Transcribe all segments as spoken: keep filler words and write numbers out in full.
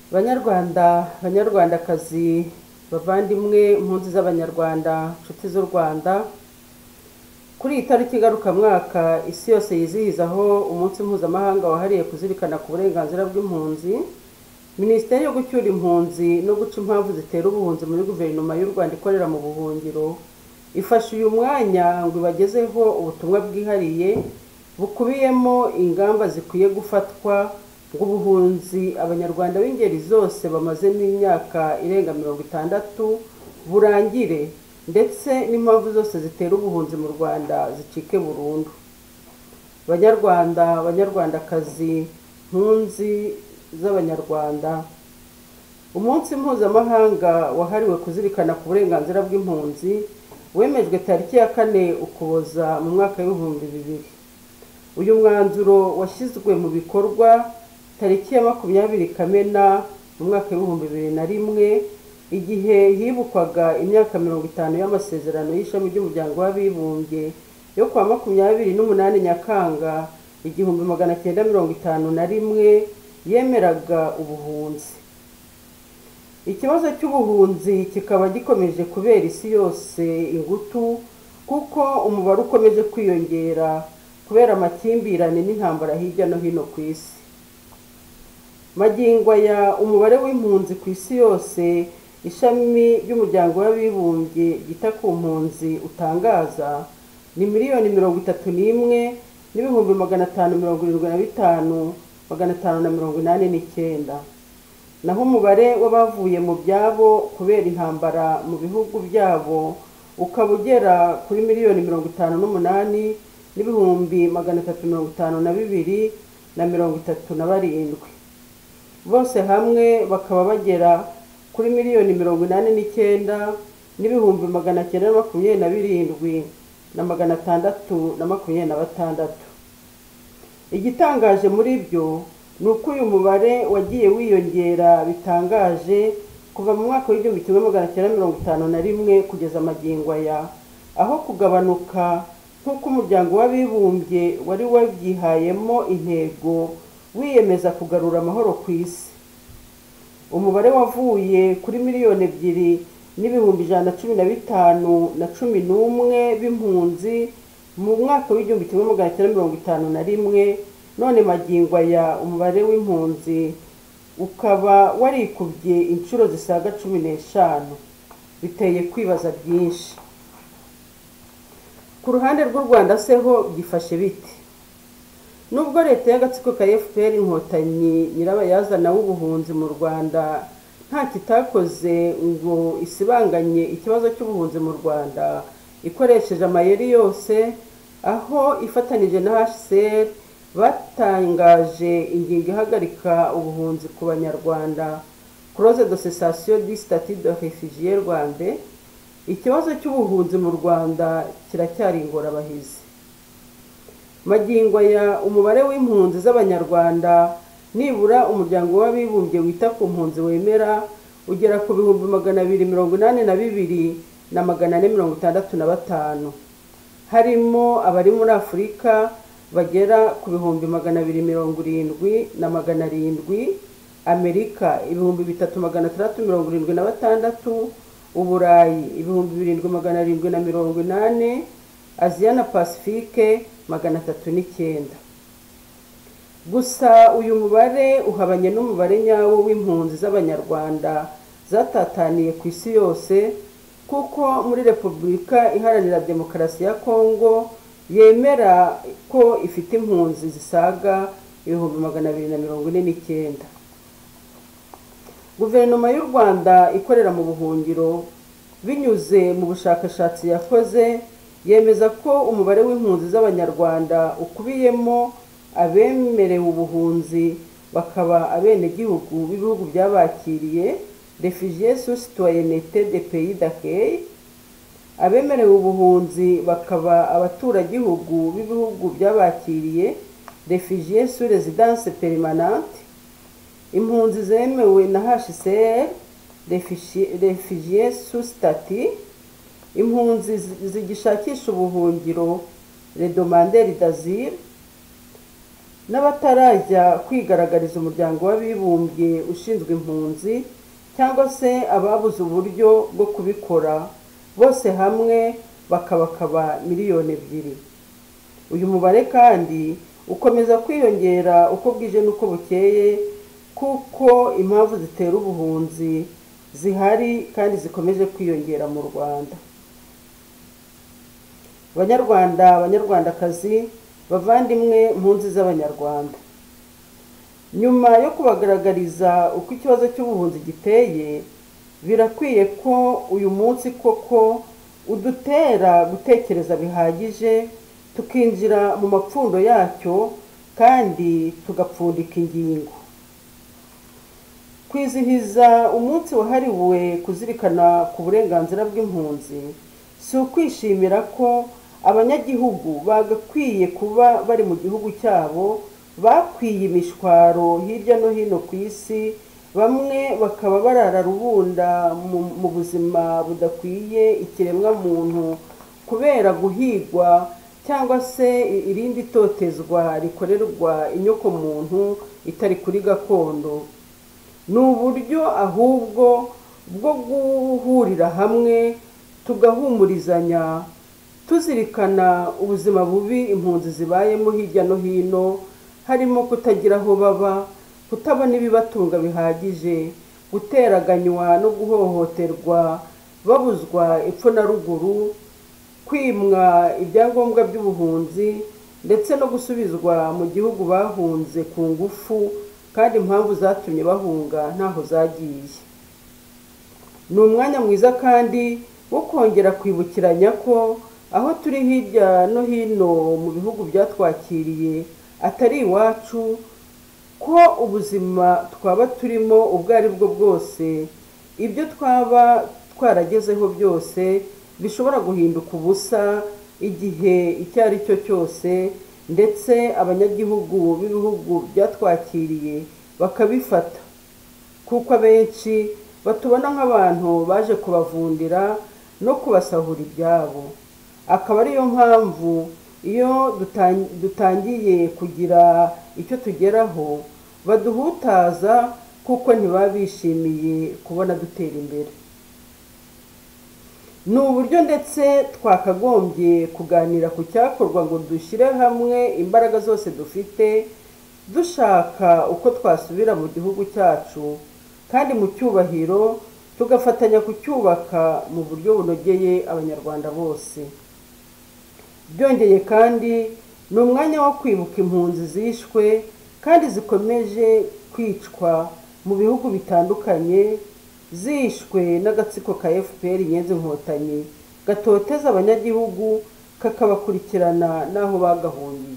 Banyarwanda, banyarwandakazi, bavandimwe, impunzi z'abanyarwanda, nshuti z'u Rwanda, kuri iyi tariki ngarukamwaka isi yose yizihizaho umunsi mpuzamahanga wahariye kuzirikana ku burenganzira bw'impunzi, Minisiteri yo gucyura impunzi no guca impamvu zitera ubuhunzi muri guverinoma y'u Rwanda ikorera mu buhungiro, ifashe uyu mwanya ngo ibagezeho ubutumwa bwihariye bukubiyemo ingamba zikwiye gufatwa ngo ubuhunzi abanyarwanda b'ingeri zose bamaze n'imyaka irenga mirongo itandatu burangire, ndetse n'impamvu zose zitera ubuhunzi mu Rwanda zicike burundu. Banyarwanda, banyarwandakazi, impunzi z'abanyarwanda, umunsi mpuzamahanga wahariwe kuzirikana ku burenganzira bw'impunzi wemejwe tariki ya kane Ukuboza mu mwaka w'ibihumbi bibiri. Uyu mwanzuro washyizwe mu bikorwa tariki ya makumyabiri Kamena mu mwaka w'ibihumbi bibiri na rimwe, igihe hibukwaga imyaka mirongo itanu y'amasezerano y'ishami ry'umuryango w'abibumbye yo kwa makumyabiri n'umunani Nyakanga igihumbi magana cyenda mirongo itanu na rimwe yemeraga ubuhunzi. Ikibazo cy'ubuhunzi kikaba gikomeje kubera isi yose ingutu, kuko umubare ukomeje kwiyongera kubera amakimbirane n'intambara hirya no hino ku isi. Magingo aya umubare w'impunzi ku isi yose ishami ry'umuryango w'abibumbye ryita ku mpunzi utangaza ni miliyoni mirongo itatu n'imwe n'ibihumbi magana atanu mirongo irindwi na bitanu magana atanu na mirongo inani n'icyenda. Naho umubare w'abavuye mu byabo kubera intambara mu bihugu byabo ukaba ugera kuri miliyoni mirongo itanu n'umunani n'ibihumbi magana atatu mirongo itanu na bibiri na mirongo itatu na barindwi. Bose hamwe bakaba bagera kuri miliyoni mirongo inani n'icyenda n'ibihumbi magana cyenda na makumyabiri na birindwi na magana atandatu na makumyabiri na batandatu. Igitangaje muri byo ni uko uyu mubare wagiye wiyongera bitangaje kuva mu mwaka w'igihumbi kimwe magana cyenda mirongo itanu na rimwe kugeza magingo aya, aho kugabanuka nk'uko umuryango w'abibumbye wari wabyihayemo intego wiyemeza kugarura amahoro ku isi. Umubare wavuye kuri miliyoni ebyiri n'ibihumbi ijana na cumi na bitanu na cumi n'umwe b'impunzi mu mwaka w'igihumbi kimwe magana cyenda mirongo itanu na rimwe, none magingo aya umubare w'impunzi ukaba warikubye inshuro zisaga cumi n'eshanu. Biteye kwibaza byinshi. Ku ruhande rw'u Rwanda se ho byifashe bite? Nubwo leta y'agatsiko ka F P R Inkotanyi nyirabayazana w'ubuhunzi mu Rwanda nta kitakoze ngo isibanganye ikibazo cy'ubuhunzi mu Rwanda ikoresheje amayeri yose, aho ifatanije na H C R batangaje ingingo ihagarika ubuhunzi ku banyarwanda, clause de cessation du statut de réfugié rwandais, ikibazo cy'ubuhunzi mu Rwanda kiracyari ingorabahizi. Magingo ya umubare w'impunzi z'abanyarwanda nibura umuryango w'abibumbye wita ku mpunzi wemera ugera ku bihumbi magana abiri mirongo inani na bibiri na magana ane mirongo itandatu na batanu, harimo abari muri Afurika bagera ku bihumbi magana abiri mirongo irindwi na magana arindwi, Amerika ibihumbi bitatu magana atandatu mirongo irindwi na batandatu, Uburayi ibihumbi birindwi magana arindwi na mirongo inani, Aziya na Pasifike magana atatu n'icyenda. Gusa uyu mubare uhabanye n'umubare nyawo w'impunzi z'abanyarwanda zatataniye ku isi yose, kuko muri Repubulika Iharanira Demokarasi ya Kongo yemera ko ifite impunzi zisaga ibihumbi magana abiri na mirongo ine n'icyenda. Guverinoma y'u Rwanda ikorera mu buhungiro binyuze mu bushakashatsi yakoze yemeza ko umubare w'impunzi z'abanyarwanda ukubiyemo abemerewe ubuhunzi bakaba abenegihugu b'ibihugu byabakiriye, réfugiés sous citoyenneté des pays d'accueil, abemerewe ubuhunzi bakaba abaturagihugu b'ibihugu byabakiriye, réfugiés sous résidence permanente, impunzi zemewe na H C R, réfugiés sous statut, impunzi zigishakisha ubuhungiro, les demandeurs d'asile, n'abatarajya kwigaragariza umuryango w'abibumbye ushinzwe impunzi cyangwa se ababuze uburyo bwo kubikora, bose hamwe bakabakaba miliyoni ebyiri. Uyu mubare kandi ukomeza kwiyongera uko bwije n'uko bukeye, kuko impamvu zitera ubuhunzi zihari kandi zikomeje kwiyongera mu Rwanda. Banyarwanda, Banyarwandakazi, bavandimwe mpunzi z'Abanyarwanda, nyuma yo kubagaragariza uko ikibazo cy'ubuhunzi giteye, birakwiye ko uyu munsi koko udutera gutekereza bihagije, tukinjira mu mapfundo yacyo kandi tugapfundika ingingo. Kwizihiza umunsi wahariwe kuzirikana ku burenganzira bw'impunzi si ukwishimira ko abanyagihugu bagakwiye kuba bari mu gihugu cyabo, bakwiye imishwaro hirya no hino ku isi, bamwe bakaba barara rubunda mu buzima budakwiye ikiremwa muntu kubera guhigwa cyangwa se irindi totezwa rikorerwa inyoko muntu itari kuri gakondo. Ni uburyo ahubwo bwo guhurira hamwe tugahumurizanya, tuzirikana ubuzima bubi impunzi zibayemo hirya no hino, harimo kutagira aho baba, kutabona ibibatunga bihagije, guteraganywa no guhohoterwa, babuzwa epfo na ruguru, kwimwa ibyangombwa by'ubuhunzi ndetse no gusubizwa mu gihugu bahunze ku ngufu kandi impamvu zatumye bahunga ntaho zagiye. Ni umwanya mwiza kandi wo kongera kwibukiranya ko aho turi hirya no hino mu bihugu byatwakiriye atari iwacu, ko ubuzima twaba turimo ubwo ari bwo bwose, ibyo twaba twaragezeho byose bishobora guhinduka ubusa igihe icyo ari cyo cyose, ndetse abanyagihugu b'ibihugu byatwakiriye bakabifata, kuko abenshi batubona nk'abantu baje kubavundira no kubasahura ibyabo. Akaba ariyo mpamvu iyo dutangiye kugira icyo tugeraho baduhutaza, kuko ntibabishimiye kubona dutera imbere. Ni uburyo ndetse twakagombye kuganira ku cyakorwa ngo dushyire hamwe imbaraga zose dufite, dushaka uko twasubira mu gihugu cyacu kandi mu cyubahiro, tugafatanya kucyubaka mu buryo bunogeye Abanyarwanda bose. Byongeye kandi ni umwanya wo kwibuka impunzi zishwe kandi zikomeje kwicwa mu bihugu bitandukanye, zishwe n'agatsiko ka F P R Inyenzi Inkotanyi gatoteza abanyagihugu, kakabakurikirana n'aho bagahungiye.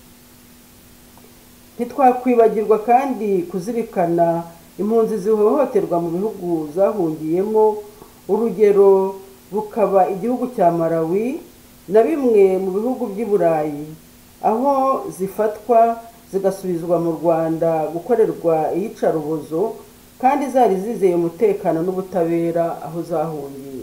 Ntitwakwibagirwa kandi kuzirikana impunzi zihohoterwa mu bihugu zahungiyemo, urugero rukaba igihugu cya Malawi na bimwe mu bihugu by'i Burayi, aho zifatwa zigasubizwa mu Rwanda gukorerwa iyicarubozo kandi zari zizeye umutekano n'ubutabera aho zahungiye.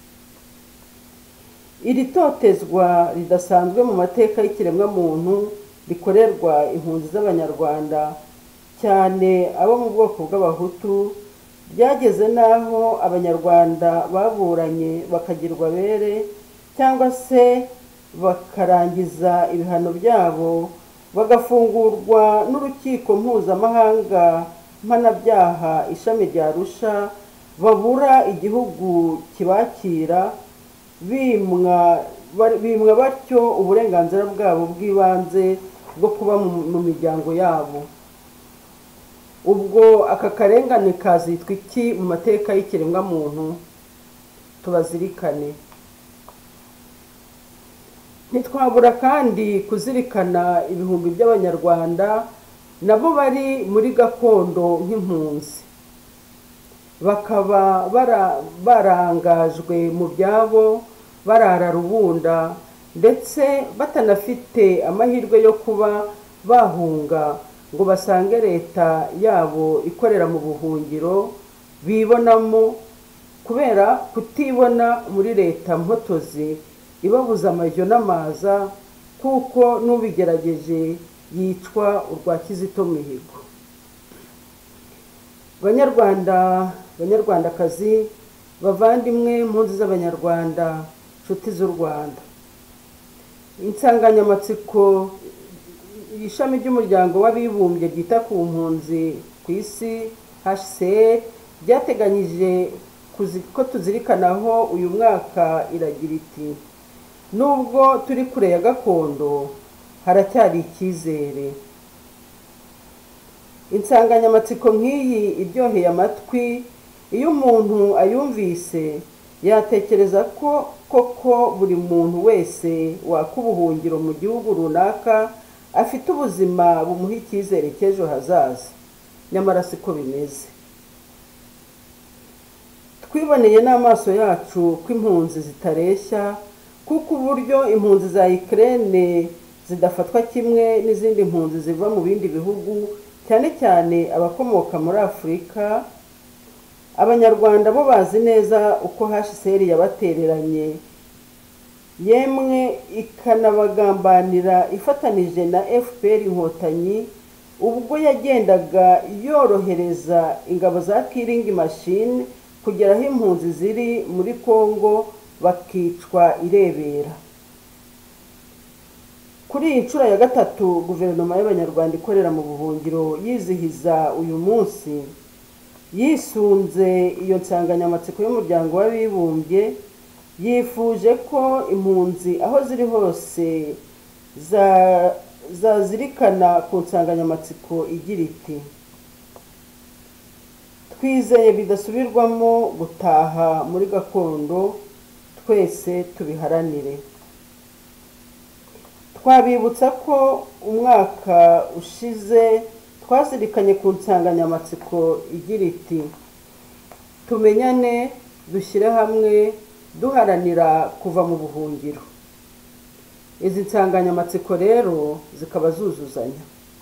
Iri totezwa ridasanzwe mu mateka y'ikiremwa muntu rikorerwa impunzi z'Abanyarwanda, cyane abo mu bwoko bw'Abahutu, byageze n'aho Abanyarwanda baburanye bakagirwa abere cyangwa se bakarangiza ibihano byabo, bagafungurwa n'urukiko mpuzamahanga mpanabyaha ishami rya Arusha, babura igihugu kibakira, bimwa bimwa batyo uburenganzira bwabo bw'ibanze bwo kuba mu miryango yabo. Ubwo aka karengane kazitwa iki mu mateka y'ikiremwa muntu? Tubazirikane. Ntitwabura kandi kuzirikana ibihumbi by'Abanyarwanda nabo bari muri gakondo nk'impunzi, bakaba barangajwe mu byabo, barara rubunda ndetse batanafite amahirwe yo kuba bahunga ngo basange leta yabo ikorera mu buhungiro bibonamo, kubera kutibona muri leta mpotozi ibabuza amajyo n'amaza, kuko n'ubigerageje yicwa urwa Kizito Mihigo. Banyarwanda, banyarwandakazi, bavandimwe, impunzi z'abanyarwanda, nshuti z'u Rwanda, insanganyamatsiko ishami ry'umuryango w'abibumbye ryita ku mpunzi ku isi H C R ryateganyije ko tuzirikanaho uyu mwaka iragira iti nubwo turi kure ya gakondo haracyari icyizere. Insanganyamatsiko nk'iyi iryoheye amatwi, iyo umuntu ayumvise yatekereza ko koko buri muntu wese wakubuhungiro mu gihugu runaka afite ubuzima bumuha icyizere cy'ejo hazaza. Nyamara siko bimeze. Twiboneye n'amaso yacu ko impunzi zitareshya, kuko uburyo impunzi za Ukraine zidafatwa kimwe n'izindi mpunzi ziva mu bindi bihugu, cyane cyane abakomoka muri Afurika. Abanyarwanda bo bazi neza uko H C R yabatereranye, yemwe ikanabagambanira ifatanije na F P R Inkotanyi ubwo yagendaga yorohereza ingabo za killing machine kugera aho impunzi ziri muri Kongo bakicwa irebera. Kuri iyi nshuro ya gatatu guverinoma y'Abanyarwanda ikorera mu buhungiro yizihiza uyu munsi, yisunze iyo nsanganyamatsiko y'umuryango w'abibumbye, yifuje ko impunzi aho ziri hose zazirikana ku nsanganyamatsiko igira iti twizeye bidasubirwamo gutaha muri gakondo, twese tubiharanire. Twabibutsa ko umwaka ushize twazirikanye ku nsanganyamatsiko igira iti tumenyane, dushyire hamwe, duharanira kuva mu buhungiro. Izi nsanganyamatsiko rero zikaba zuzuzanya.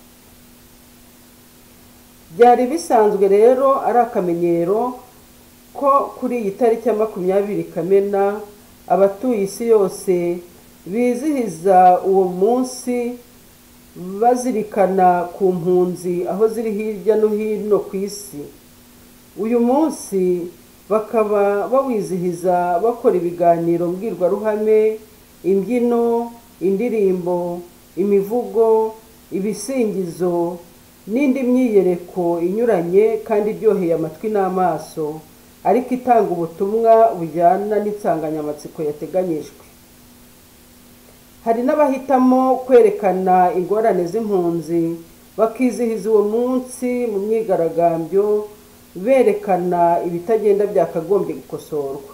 Byari bisanzwe rero ari akamenyero ko kuri iyi tariki ya makumyabiri Kamena abatuye isi yose bizihiza uwo munsi bazirikana ku mpunzi aho ziri hirya no hino ku isi. Uyu munsi bakaba bawizihiza bakora ibiganiro mbwirwaruhame, imbyino, indirimbo, imivugo, ibisingizo n'indi myiyereko inyuranye kandi iryoheye amatwi n'amaso, ariko itanga ubutumwa bujyana n'insanganyamatsiko yateganyijwe. Hari n'abahitamo kwerekana ingorane z'impunzi bakizihiza uwo munsi mu myigaragambyo, berekana ibitagenda byakagombye gukosorwa.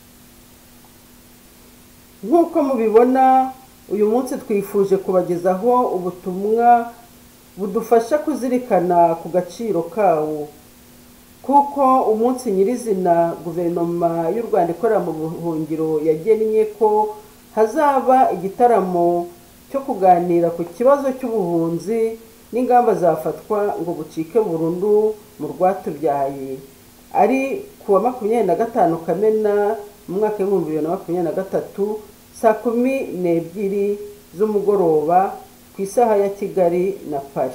Nk'uko mubibona, uyu munsi twifuje kubagezaho ubutumwa budufasha kuzirikana ku gaciro kawo, kuko umunsi nyirizina guverinoma y'u Rwanda ikorera mu buhungiro yagennye ko hazaba igitaramo cyo kuganira ku kibazo cy'ubuhunzi n'ingamba zafatwa ngo bucike burundu mu rwatubyaye, ari kuwa makumyabiri na gatanu Kamena mu mwaka w'ibihumbi bibiri na makumyabiri na gatatu saa kumi n'ebyiri z'umugoroba ku isaha ya Kigali na Paris.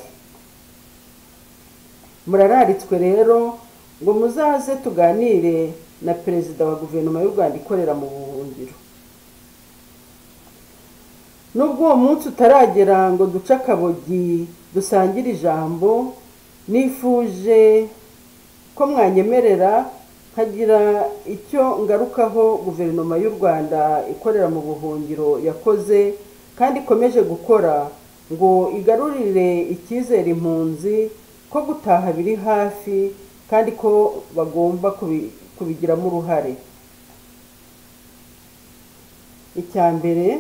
Murararitswe rero ngo muzaze tuganire na perezida wa guverinoma y'u Rwanda ikorera mu buhungiro. Nubwo uwo munsi utaragera ngo duce akabogi dusangire ijambo, nifuje ko mwanyemerera nkagira icyo ngarukaho guverinoma y'u Rwanda ikorera mu buhungiro yakoze kandi ikomeje gukora ngo igarurire icyizere impunzi ko gutaha biri hafi kandi ko bagomba kubigiramo uruhare. Icya mbere,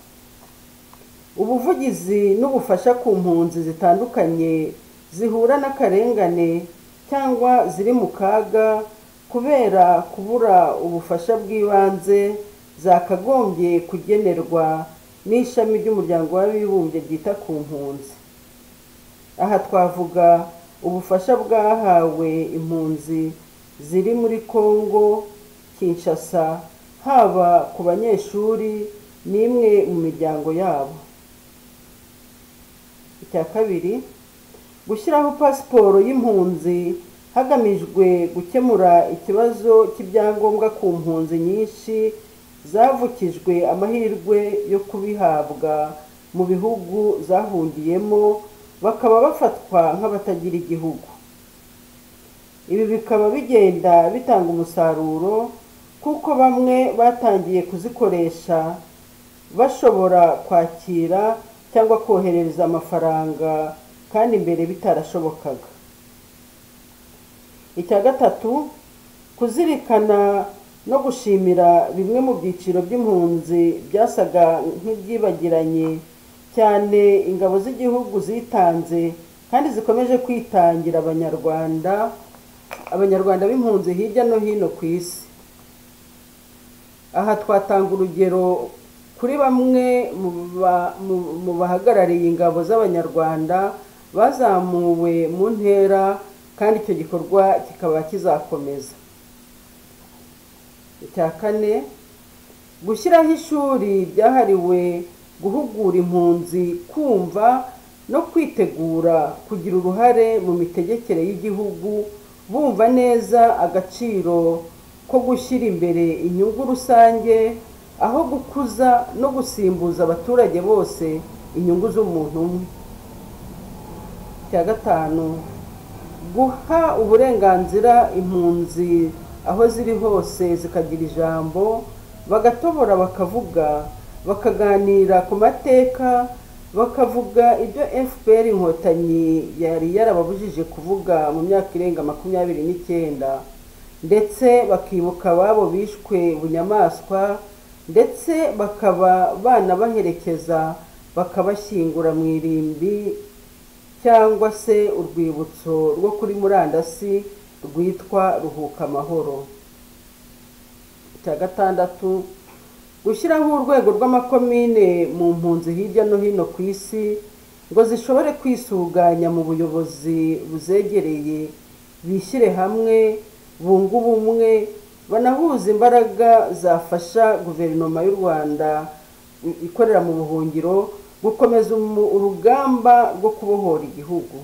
ubuvugizi n'ubufasha ku mpunzi zitandukanye zihura n'akarengane cyangwa ziri mu kaga kubera kubura ubufasha bw'ibanze zakagombye kugenerwa n'ishami ry'umuryango w'abibumbye ryita ku mpunzi. Aha twavuga ubufasha bwahawe impunzi ziri muri Kongo Kinshasa, haba ku banyeshuri n'imwe mu miryango yabo. icya kabiri, gushyiraho pasiporo y'impunzi hagamijwe gukemura ikibazo cy'ibyangombwa ku mpunzi nyinshi zavukijwe amahirwe yo kubihabwa mu bihugu zahungiyemo bakaba bafatwa nk'abatagira igihugu. Ibi bikaba bigenda bitanga umusaruro kuko bamwe batangiye kuzikoresha bashobora kwakira cyangwa kohereza amafaranga kandi mbere bitarashobokaga. Icya gatatu, kuzirikana no gushimira bimwe mu byiciro by'impunzi byasaga nk'ibyibagiranye cyane ingabo z'igihugu zitanze kandi zikomeje kwitangira abanyarwanda abanyarwanda b'impunzi hirya no hino ku isi. Aha twatanga urugero kuri bamwe mu bahagarariye ingabo z'abanyarwanda bazamuwe mu ntera kandi icyo gikorwa kikaba kizakomeza. Icya kane, gushyiraho ishuri ryahariwe guhugura impunzi kumva no kwitegura kugira uruhare mu mitegekere y'igihugu, bumva neza agaciro ko gushyira imbere inyungu rusange aho gukuza no gusimbuza abaturage bose inyungu z'umuntu umwe. Icya gatanu, guha uburenganzira impunzi aho ziri hose zikagira ijambo, bagatobora bakavuga, bakaganira ku mateka, bakavuga ibyo F P R inkotanyi yari yarababujije kuvuga mu myaka irenga makumyabiri n'icyenda, ndetse bakibuka ababo bishwe bunyamaswa, ndetse bakaba banabaherekeza bakabashyingura mu irimbi cyangwa se urwibutso rwo kuri murandasi rwitwa Ruhuka Amahoro. Icya gatandatu, gushyiraho urwego rw'amakomine mu mpunzi hirya no hino ku isi ngo zishobore kwisuganya mu buyobozi buzegereye, bishyire hamwe, bunge ubumwe, banahuza imbaraga zafasha guverinoma y'u Rwanda ikorera mu buhungiro gukomeza urugamba rwo kubohora igihugu.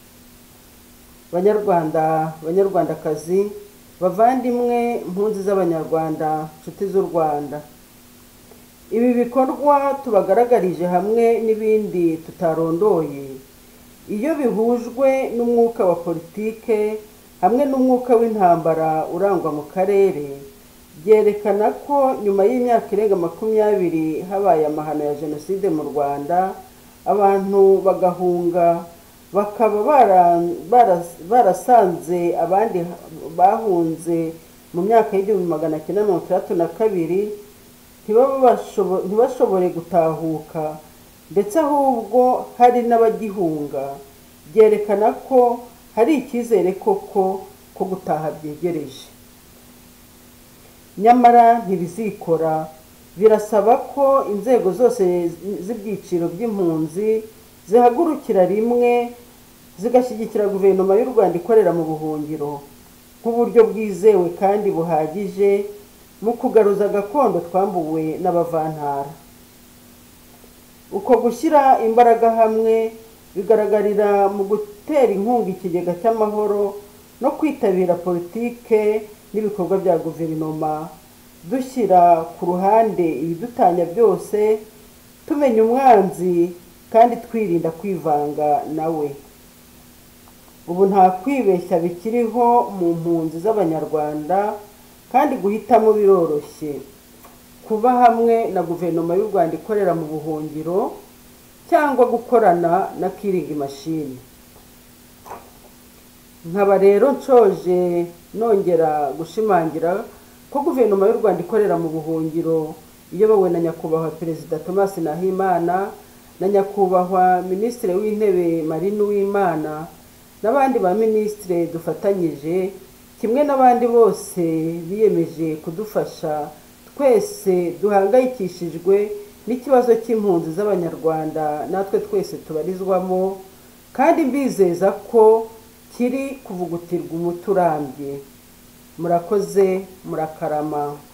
Banyarwanda, banyarwandakazi, bavandimwe, impunzi z'abanyarwanda, nshuti z'u Rwanda, ibi bikorwa tubagaragarije hamwe n'ibindi tutarondoye, iyo bihujwe n'umwuka wa politike hamwe n'umwuka w'intambara urangwa mu karere, byerekana ko nyuma y'imyaka irenga makumyabiri habaye amahano ya jenoside mu Rwanda, abantu bagahunga, bakaba barasanze abandi bahunze mu myaka y'igihumbi magana cyenda mirongo itandatu na kabiri ntibashobore gutahuka, ndetse ahubwo hari n'abagihunga, byerekana ko hari icyizere koko ko gutaha byegereje. Nyamara ntibizikora, birasaba ko inzego zose z'ibyiciro by'impunzi zihagurukira rimwe zigashyigikira guverinoma y'u Rwanda ikorera mu buhungiro nk'uburyo bwizewe kandi buhagije mu kugaruza gakondo twambuwe n'abavantara. Uko gushyira imbaraga hamwe bigaragarira mu gutera inkunga ikigega cy'amahoro no kwitabira politike n'ibikorwa bya guverinoma, dushyira ku ruhande ibidutanya byose, tumenya umwanzi kandi twirinda kwivanga nawe. Ubu nta kwibeshya bikiriho mu mpunzi z'abanyarwanda, kandi guhitamo biroroshye: kuba hamwe na guverinoma y'u Rwanda ikorera mu buhungiro cyangwa gukorana na Killing Machine. Nkaba rero nshoje nongera gushimangira ko guverinoma y'u Rwanda ikorera mu buhungiro iyobowe na nyakubahwa Perezida Thomas Nahimana na nyakubahwa Minisitiri w'Intebe Marine Uwimana n'abandi ba minisitiri dufatanyije, kimwe n'abandi bose biyemeje kudufasha, twese duhangayikishijwe n'ikibazo cy'impunzi z'abanyarwanda natwe twese tubarizwamo, kandi mbizeza ko kiri kuvugutirwa umuti urambye. Murakoze, murakarama.